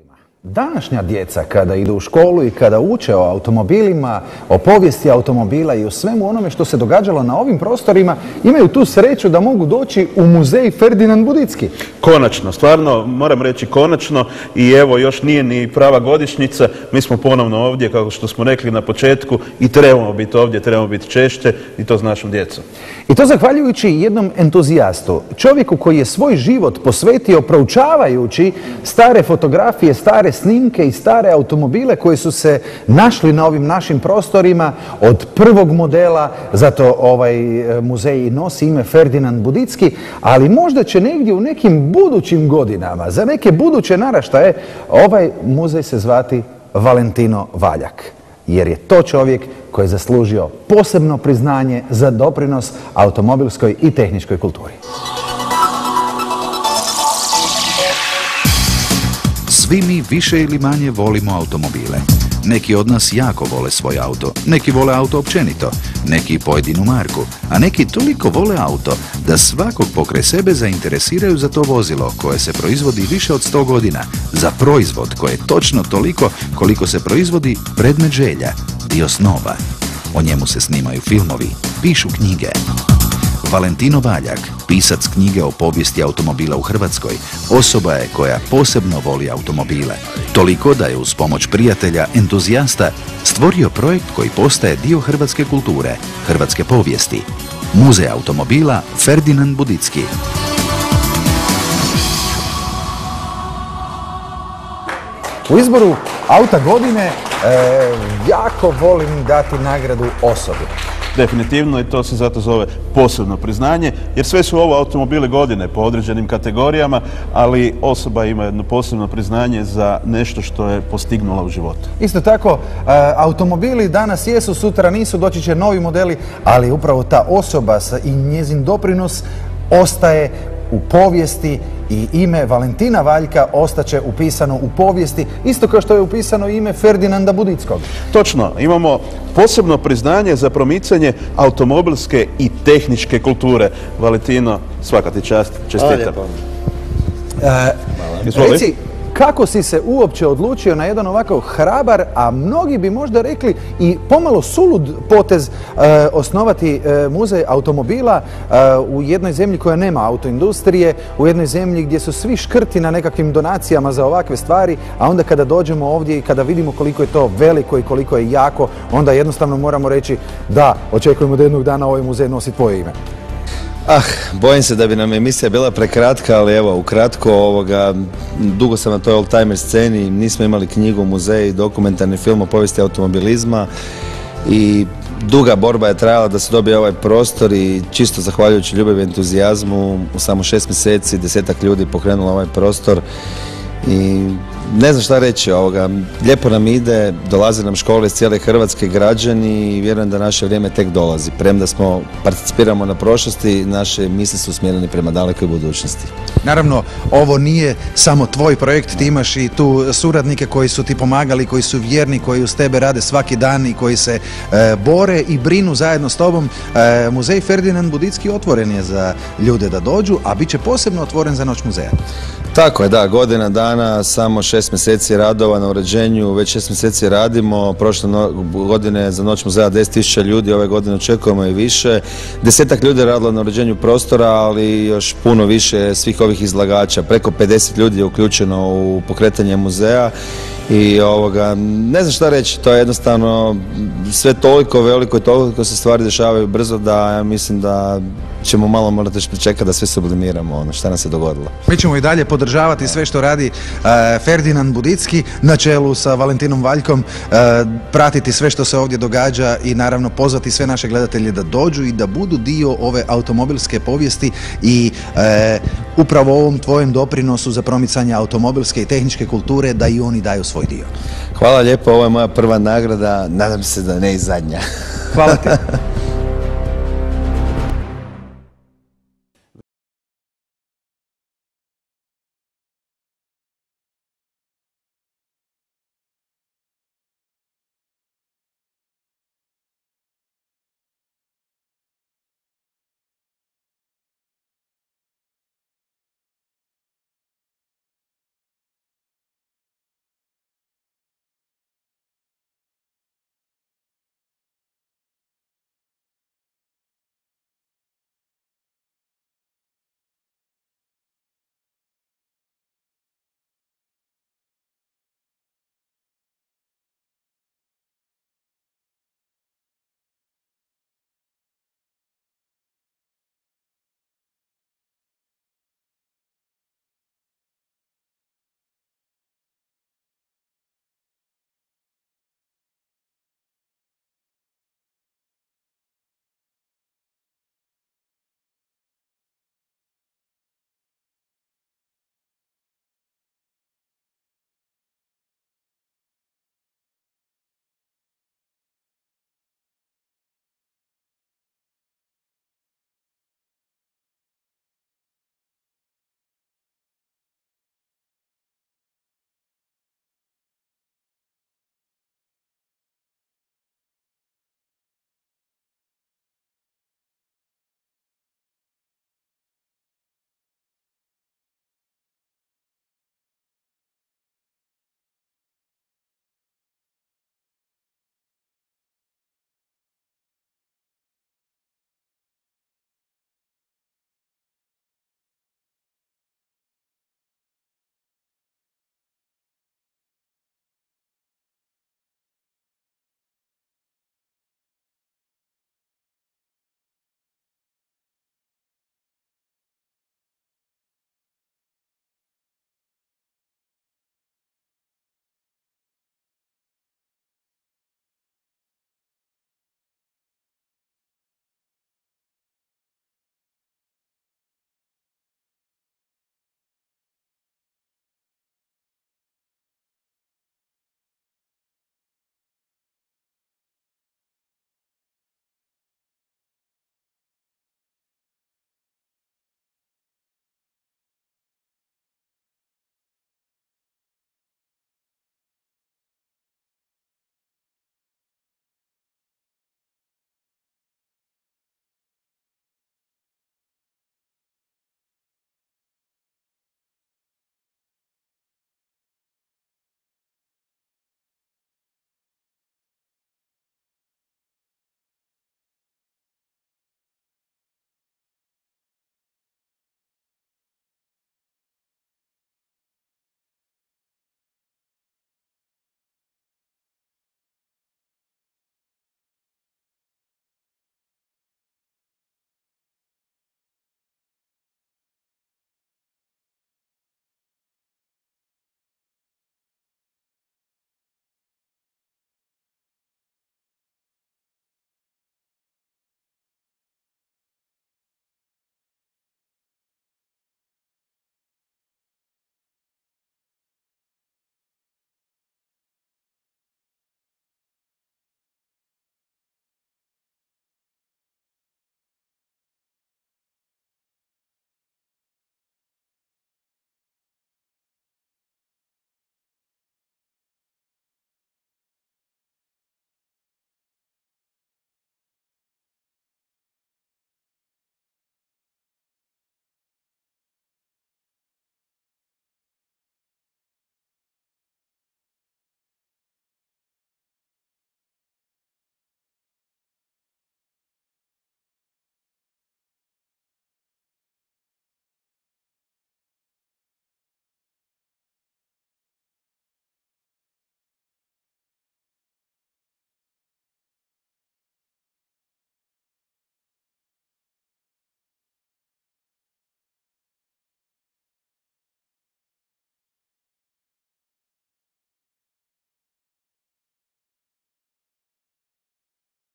Današnja djeca kada idu u školu i kada uče o automobilima, o povijesti automobila i o svemu onome što se događalo na ovim prostorima, imaju tu sreću da mogu doći u muzej Ferdinand Budicki. Konačno, stvarno moram reći konačno i evo još nije ni prava godišnjica, mi smo ponovno ovdje kao što smo rekli na početku i trebamo biti ovdje, trebamo biti češće i to s našom djecom. I to zahvaljujući jednom entuzijastu, čovjeku koji je svoj život posvetio proučavajući stare fotografije, stare snimke i stare automobile koji su se našli na ovim našim prostorima od prvog modela, zato ovaj muzej nosi ime Ferdinand Budicki, ali možda će negdje u nekim budućim godinama, za neke buduće naraštaje, ovaj muzej se zvati Valentino Valjak. Jer je to čovjek koji je zaslužio posebno priznanje za doprinos automobilskoj i tehničkoj kulturi. Svi mi više ili manje volimo automobile. Neki od nas jako vole svoj auto, neki vole auto općenito, neki pojedinu marku, a neki toliko vole auto da svakog pokraj sebe zainteresiraju za to vozilo koje se proizvodi više od 100 godina, za proizvod koji je točno toliko koliko se proizvodi predmet želja, dio snova. O njemu se snimaju filmovi, pišu knjige. Valentino Valjak, pisac knjige o povijesti automobila u Hrvatskoj, osoba je koja posebno voli automobile. Toliko da je uz pomoć prijatelja, entuzijasta, stvorio projekt koji postaje dio hrvatske kulture, hrvatske povijesti. Muzej automobila Ferdinand Budicki. U izboru auta godine jako volim dati nagradu osobi. Definitivno i to se zato zove posebno priznanje, jer sve su ovo automobili godine po određenim kategorijama, ali osoba ima jedno posebno priznanje za nešto što je postignula u životu. Isto tako, automobili danas jesu, sutra nisu, doći će novi modeli, ali upravo ta osoba i njezin doprinos ostaje u povijesti i ime Valentina Valjka ostaće upisano u povijesti, isto kao što je upisano ime Ferdinanda Budickog. Točno, imamo posebno priznanje za promicanje automobilske i tehničke kulture. Valentino, svaka ti čast, čestitam. Reci, kako si se uopće odlučio na jedan ovako hrabar, a mnogi bi možda rekli i pomalo sulud potez osnovati muzej automobila u jednoj zemlji koja nema autoindustrije, u jednoj zemlji gdje su svi škrti na nekakvim donacijama za ovakve stvari, a onda kada dođemo ovdje i kada vidimo koliko je to veliko i koliko je jako, onda jednostavno moramo reći da, očekujemo da jednog dana ovaj muzej nosi tvoje ime. Bojim se da bi nam emisija bila prekratka, ali evo, ukratko, dugo sam na toj oldtimer sceni, nismo imali knjigu, muzej, dokumentarni film o povijesti automobilizma i duga borba je trajala da se dobije ovaj prostor i čisto zahvaljujući ljubavi i entuzijazmu u samo 6 mjeseci 10-ak ljudi pokrenulo ovaj prostor i ne znam šta reći, lijepo nam ide, dolaze nam škole iz cijele Hrvatske, građani i vjerujem da naše vrijeme tek dolazi. Premda participiramo na prošlosti, naše misli su usmjerene prema dalekoj budućnosti. Naravno, ovo nije samo tvoj projekt, ti imaš i tu suradnike koji su ti pomagali, koji su vjerni, koji uz tebe rade svaki dan i koji se bore i brinu zajedno s tobom. Muzej Ferdinand Budicki otvoren je za ljude da dođu, a bit će posebno otvoren za Noć muzeja. Tako je, da, godina dana, samo 6 mjeseci radova na uređenju, već 6 mjeseci radimo, prošle godine za Noć muzeja 10.000 ljudi, ove godine očekujemo i više. 10-ak ljudi je radilo na uređenju prostora, ali još puno više svih ovih izlagača, preko 50 ljudi je uključeno u pokretanje muzeja i ne znam šta reći, to je jednostavno sve toliko veliko i toliko se stvari dešavaju brzo da ja mislim da ćemo malo morati još pričekati da sve sublimiramo šta nam se dogodilo. Mi ćemo i dalje podržavati sve što radi Ferdinand Budicki na čelu sa Valentinom Valjkom, pratiti sve što se ovdje događa i naravno pozvati sve naše gledatelje da dođu i da budu dio ove automobilske povijesti i upravo ovom tvojem doprinosu za promicanje automobilske i tehničke kulture da i oni daju svoj dio. Hvala lijepo, ovo je moja prva nagrada, nadam se da ne i zadnja. Hvala ti.